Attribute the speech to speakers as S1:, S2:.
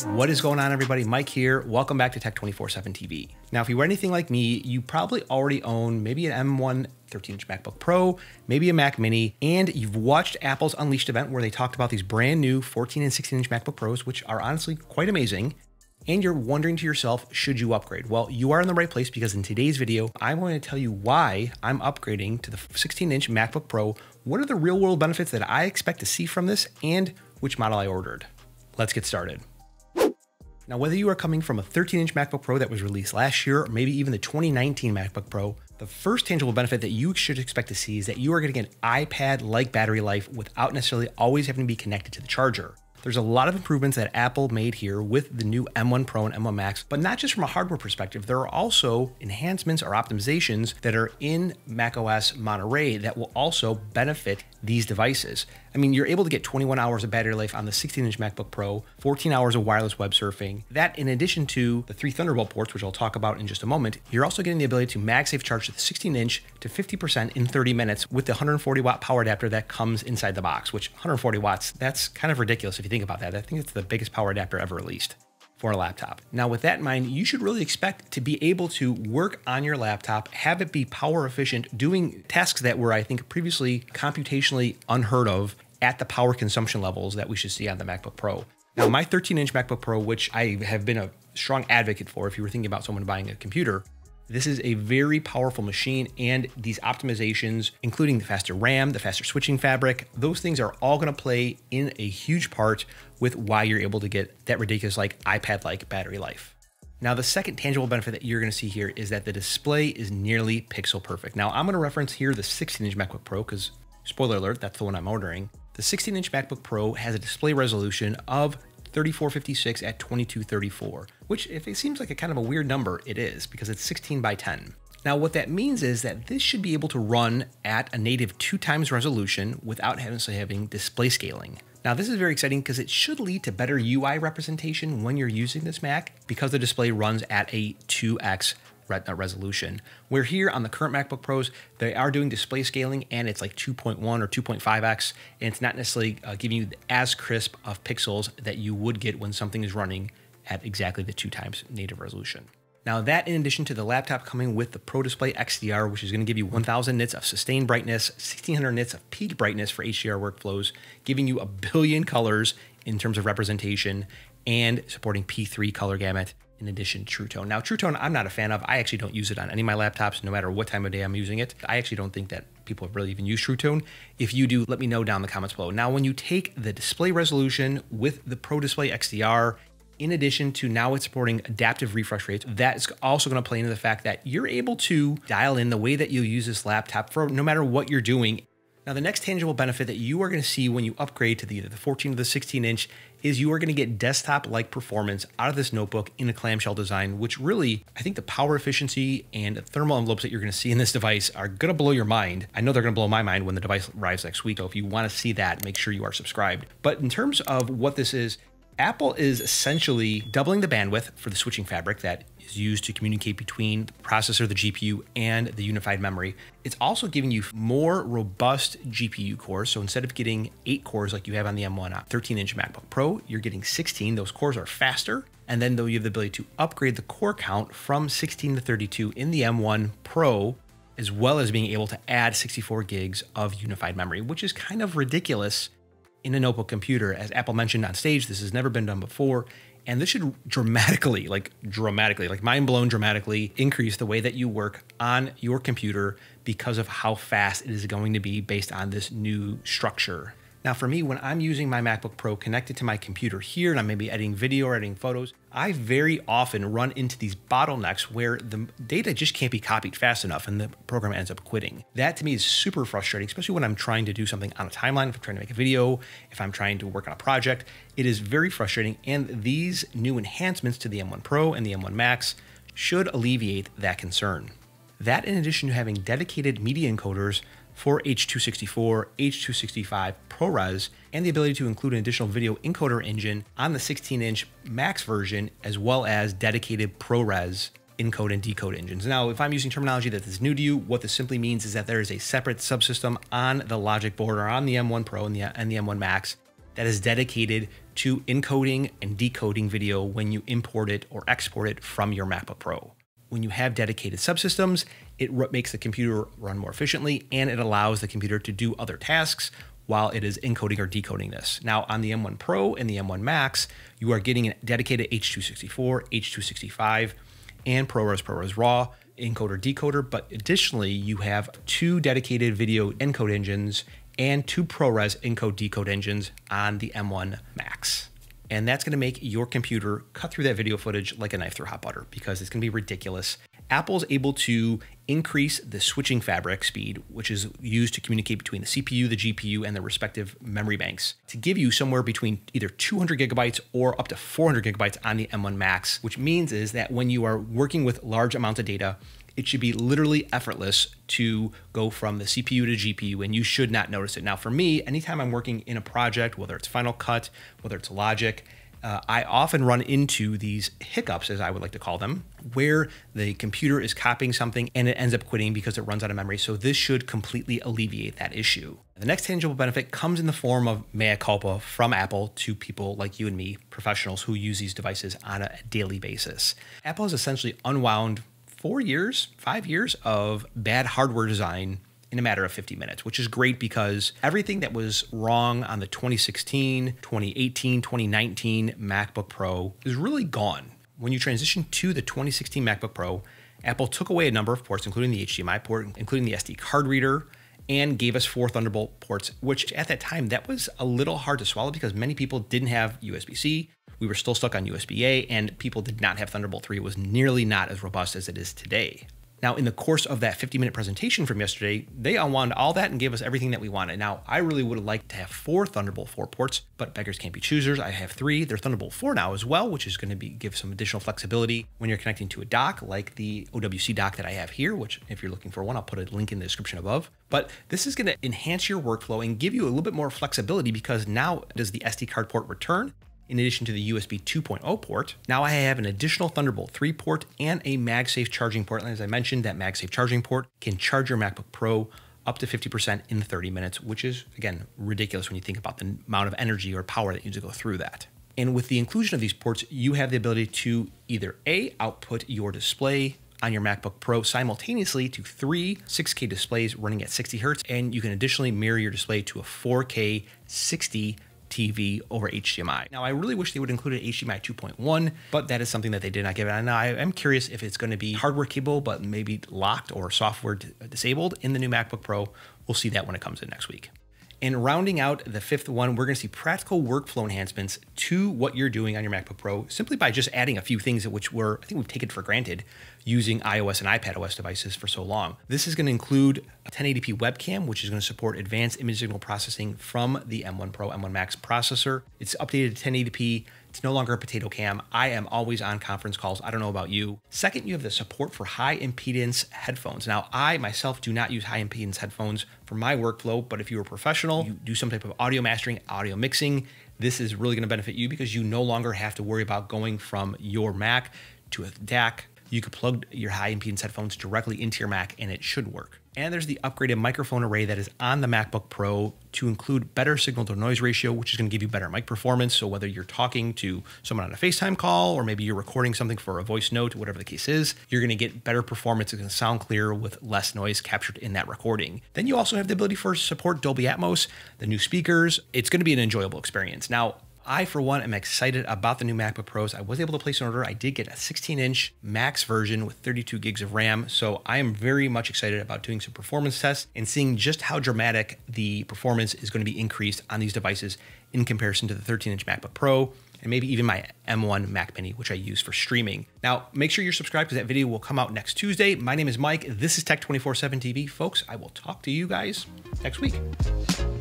S1: What is going on, everybody? Mike here. Welcome back to Tech 24/7 TV. Now, if you were anything like me, you probably already own maybe an M1 13-inch MacBook Pro, maybe a Mac Mini, and you've watched Apple's Unleashed event where they talked about these brand new 14 and 16-inch MacBook Pros, which are honestly quite amazing. And you're wondering to yourself, should you upgrade? Well, you are in the right place because in today's video, I'm going to tell you why I'm upgrading to the 16-inch MacBook Pro, what are the real-world benefits that I expect to see from this, and which model I ordered. Let's get started. Now, whether you are coming from a 13-inch MacBook Pro that was released last year, or maybe even the 2019 MacBook Pro, the first tangible benefit that you should expect to see is that you are going to get an iPad-like battery life without necessarily always having to be connected to the charger. There's a lot of improvements that Apple made here with the new M1 Pro and M1 Max, but not just from a hardware perspective. There are also enhancements or optimizations that are in macOS Monterey that will also benefit these devices. I mean, you're able to get 21 hours of battery life on the 16-inch MacBook Pro, 14 hours of wireless web surfing. That, in addition to the 3 Thunderbolt ports, which I'll talk about in just a moment, you're also getting the ability to MagSafe charge the 16-inch to 50% in 30 minutes with the 140-watt power adapter that comes inside the box, which 140 watts, that's kind of ridiculous if you think about that. I think it's the biggest power adapter ever released for a laptop. Now, with that in mind, you should really expect to be able to work on your laptop, have it be power efficient, doing tasks that were, I think, previously computationally unheard of at the power consumption levels that we should see on the MacBook Pro. Now, my 13-inch MacBook Pro, which I have been a strong advocate for if you were thinking about someone buying a computer, this is a very powerful machine, and these optimizations, including the faster RAM, the faster switching fabric, those things are all going to play in a huge part with why you're able to get that ridiculous iPad-like battery life. Now, the second tangible benefit that you're going to see here is that the display is nearly pixel perfect. Now, I'm going to reference here the 16-inch MacBook Pro because, spoiler alert, that's the one I'm ordering. The 16-inch MacBook Pro has a display resolution of 3456 at 2234, which, if it seems like a kind of a weird number, it is because it's 16 by 10. Now, what that means is that this should be able to run at a native 2x resolution without having display scaling. Now, this is very exciting because it should lead to better UI representation when you're using this Mac because the display runs at a 2x resolution. Where here on the current MacBook Pros, they are doing display scaling and it's like 2.1 or 2.5x, and it's not necessarily giving you as crisp of pixels that you would get when something is running at exactly the 2x native resolution. Now, that in addition to the laptop coming with the Pro Display XDR, which is going to give you 1000 nits of sustained brightness, 1600 nits of peak brightness for HDR workflows, giving you a billion colors in terms of representation, and supporting P3 color gamut, in addition to True Tone. Now, True Tone, I'm not a fan of. I actually don't use it on any of my laptops, no matter what time of day I'm using it. I actually don't think that people have really even used True Tone. If you do, let me know down in the comments below. Now, when you take the display resolution with the Pro Display XDR, in addition to now it's supporting adaptive refresh rates, that's also going to play into the fact that you're able to dial in the way that you use this laptop for no matter what you're doing. Now, the next tangible benefit that you are going to see when you upgrade to either the 14 or the 16-inch is you are going to get desktop-like performance out of this notebook in a clamshell design, which really, I think the power efficiency and the thermal envelopes that you're going to see in this device are going to blow your mind. I know they're going to blow my mind when the device arrives next week, so if you want to see that, make sure you are subscribed. But in terms of what this is, Apple is essentially doubling the bandwidth for the switching fabric that is used to communicate between the processor, the GPU, and the unified memory. It's also giving you more robust GPU cores. So instead of getting 8 cores like you have on the M1 13-inch MacBook Pro, you're getting 16. Those cores are faster. And then though you have the ability to upgrade the core count from 16 to 32 in the M1 Pro, as well as being able to add 64 gigs of unified memory, which is kind of ridiculous in a notebook computer. As Apple mentioned on stage, this has never been done before. And this should dramatically, mind blown dramatically increase the way that you work on your computer because of how fast it is going to be based on this new structure. Now, for me, when I'm using my MacBook Pro connected to my computer here and I'm maybe editing video or editing photos, I very often run into these bottlenecks where the data just can't be copied fast enough and the program ends up quitting. That to me is super frustrating, especially when I'm trying to do something on a timeline, if I'm trying to make a video, if I'm trying to work on a project. It is very frustrating, and these new enhancements to the M1 Pro and the M1 Max should alleviate that concern. That, in addition to having dedicated media encoders for H.264, H.265 ProRes, and the ability to include an additional video encoder engine on the 16-inch Max version, as well as dedicated ProRes encode and decode engines. Now, if I'm using terminology that is new to you, what this simply means is that there is a separate subsystem on the logic board or on the M1 Pro and the M1 Max that is dedicated to encoding and decoding video when you import it or export it from your MacBook Pro. When you have dedicated subsystems, it makes the computer run more efficiently, and it allows the computer to do other tasks while it is encoding or decoding this. Now on the M1 Pro and the M1 Max, you are getting a dedicated H.264, H.265, and ProRes RAW encoder decoder, but additionally you have 2 dedicated video encode engines and 2 ProRes encode decode engines on the M1 Max. And that's gonna make your computer cut through that video footage like a knife through hot butter, because it's gonna be ridiculous. Apple's able to increase the switching fabric speed, which is used to communicate between the CPU, the GPU, and the respective memory banks, to give you somewhere between either 200 gigabytes or up to 400 gigabytes on the M1 Max, which means is that when you are working with large amounts of data, it should be literally effortless to go from the CPU to GPU, and you should not notice it. Now for me, anytime I'm working in a project, whether it's Final Cut, whether it's Logic, I often run into these hiccups, as I would like to call them, where the computer is copying something and it ends up quitting because it runs out of memory. So this should completely alleviate that issue. The next tangible benefit comes in the form of mea culpa from Apple to people like you and me, professionals who use these devices on a daily basis. Apple has essentially unwound 5 years of bad hardware design in a matter of 50 minutes, which is great because everything that was wrong on the 2016, 2018, 2019 MacBook Pro is really gone. When you transition to the 2016 MacBook Pro, Apple took away a number of ports, including the HDMI port, including the SD card reader, and gave us 4 Thunderbolt ports, which at that time, that was a little hard to swallow because many people didn't have USB-C. We were still stuck on USB-A, and people did not have Thunderbolt 3. It was nearly not as robust as it is today. Now, in the course of that 50-minute presentation from yesterday, they unwound all that and gave us everything that we wanted. Now, I really would have liked to have 4 Thunderbolt 4 ports, but beggars can't be choosers. I have 3. They're Thunderbolt 4 now as well, which is going to give some additional flexibility when you're connecting to a dock, like the OWC dock that I have here, which if you're looking for one, I'll put a link in the description above. But this is going to enhance your workflow and give you a little bit more flexibility, because now does the SD card port return in addition to the USB 2.0 port. Now I have an additional Thunderbolt 3 port and a MagSafe charging port. And as I mentioned, that MagSafe charging port can charge your MacBook Pro up to 50% in 30 minutes, which is, again, ridiculous when you think about the amount of energy or power that needs to go through that. And with the inclusion of these ports, you have the ability to either A, output your display on your MacBook Pro simultaneously to 3 6K displays running at 60 Hertz, and you can additionally mirror your display to a 4K 60 TV over HDMI. Now, I really wish they would include an HDMI 2.1, but that is something that they did not give it. And I am curious if it's going to be hardware capable, but maybe locked or software disabled in the new MacBook Pro. We'll see that when it comes in next week. And rounding out the 5th one, we're going to see practical workflow enhancements to what you're doing on your MacBook Pro simply by just adding a few things which I think we've taken for granted using iOS and iPadOS devices for so long. This is going to include a 1080p webcam, which is going to support advanced image signal processing from the M1 Pro, M1 Max processor. It's updated to 1080p. It's no longer a potato cam. I am always on conference calls. I don't know about you. Second, you have the support for high impedance headphones. Now, I myself do not use high impedance headphones for my workflow, but if you're a professional, you do some type of audio mastering, audio mixing, this is really going to benefit you because you no longer have to worry about going from your Mac to a DAC. You could plug your high impedance headphones directly into your Mac and it should work. And there's the upgraded microphone array that is on the MacBook Pro to include better signal to noise ratio, which is going to give you better mic performance. So whether you're talking to someone on a FaceTime call, or maybe you're recording something for a voice note, whatever the case is, you're going to get better performance. It's going to sound clearer with less noise captured in that recording. Then you also have the ability for support Dolby Atmos, the new speakers. It's going to be an enjoyable experience. Now, I, for one, am excited about the new MacBook Pros. I was able to place an order. I did get a 16-inch Max version with 32 gigs of RAM. So I am very much excited about doing some performance tests and seeing just how dramatic the performance is going to be increased on these devices in comparison to the 13-inch MacBook Pro and maybe even my M1 Mac Mini, which I use for streaming. Now, make sure you're subscribed because that video will come out next Tuesday. My name is Mike. This is Tech 24/7 TV. Folks, I will talk to you guys next week.